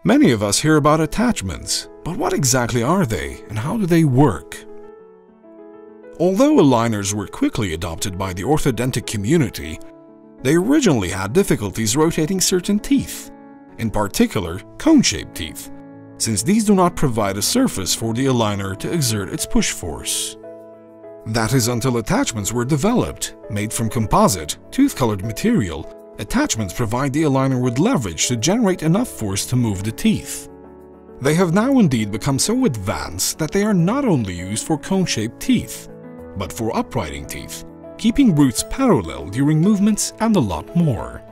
Many of us hear about attachments, but what exactly are they and how do they work? Although aligners were quickly adopted by the orthodontic community, they originally had difficulties rotating certain teeth, in particular cone-shaped teeth, since these do not provide a surface for the aligner to exert its push force. That is until attachments were developed, made from composite, tooth-colored material. Attachments provide the aligner with leverage to generate enough force to move the teeth. They have now indeed become so advanced that they are not only used for cone-shaped teeth, but for uprighting teeth, keeping roots parallel during movements and a lot more.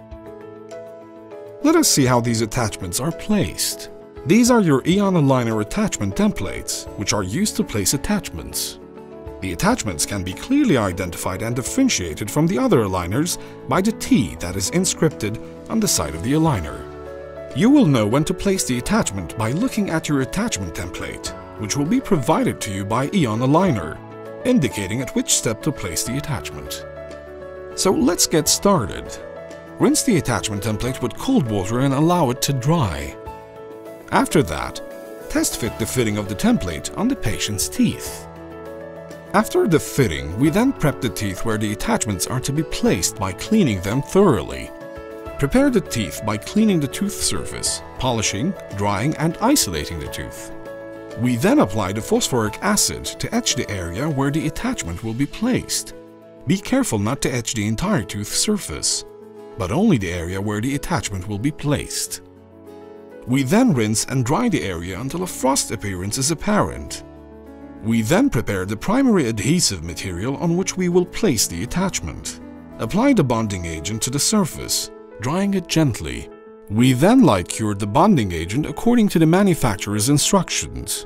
Let us see how these attachments are placed. These are your Eon aligner attachment templates, which are used to place attachments. The attachments can be clearly identified and differentiated from the other aligners by the T that is inscripted on the side of the aligner. You will know when to place the attachment by looking at your attachment template, which will be provided to you by Eon Aligner, indicating at which step to place the attachment. So let's get started. Rinse the attachment template with cold water and allow it to dry. After that, test fit the fitting of the template on the patient's teeth. After the fitting, we then prep the teeth where the attachments are to be placed by cleaning them thoroughly. Prepare the teeth by cleaning the tooth surface, polishing, drying, and isolating the tooth. We then apply the phosphoric acid to etch the area where the attachment will be placed. Be careful not to etch the entire tooth surface, but only the area where the attachment will be placed. We then rinse and dry the area until a frost appearance is apparent. We then prepare the primary adhesive material on which we will place the attachment. Apply the bonding agent to the surface, drying it gently. We then light cure the bonding agent according to the manufacturer's instructions.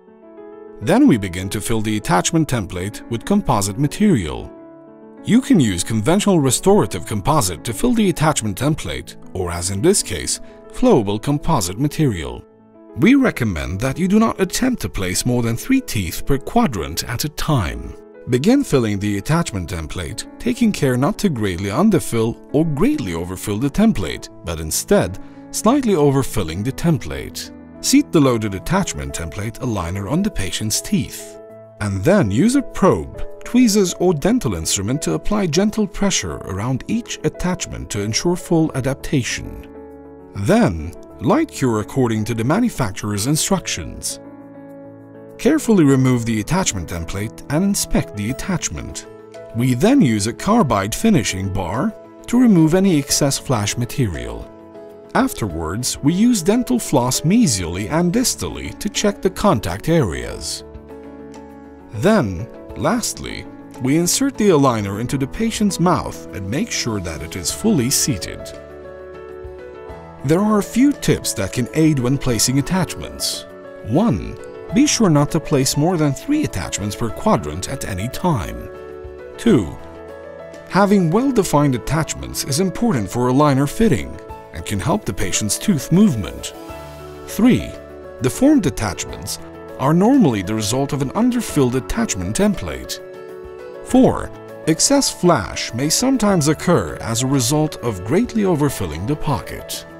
Then we begin to fill the attachment template with composite material. You can use conventional restorative composite to fill the attachment template, or as in this case, flowable composite material. We recommend that you do not attempt to place more than 3 teeth per quadrant at a time. Begin filling the attachment template, taking care not to greatly underfill or greatly overfill the template, but instead slightly overfilling the template. Seat the loaded attachment template aligner on the patient's teeth, and then use a probe, tweezers or dental instrument to apply gentle pressure around each attachment to ensure full adaptation. Then, light cure according to the manufacturer's instructions. Carefully remove the attachment template and inspect the attachment. We then use a carbide finishing bar to remove any excess flash material. Afterwards, we use dental floss messily and distally to check the contact areas. Then, lastly, we insert the aligner into the patient's mouth and make sure that it is fully seated. There are a few tips that can aid when placing attachments. 1. Be sure not to place more than 3 attachments per quadrant at any time. 2. Having well-defined attachments is important for aligner fitting and can help the patient's tooth movement. 3. Deformed attachments are normally the result of an underfilled attachment template. 4. Excess flash may sometimes occur as a result of greatly overfilling the pocket.